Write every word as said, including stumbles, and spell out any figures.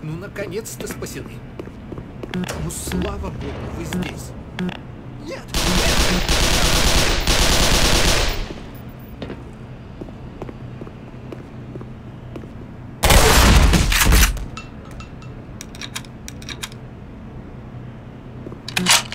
Ну, наконец-то спасены. Ну, слава богу, вы здесь. Нет! Нет!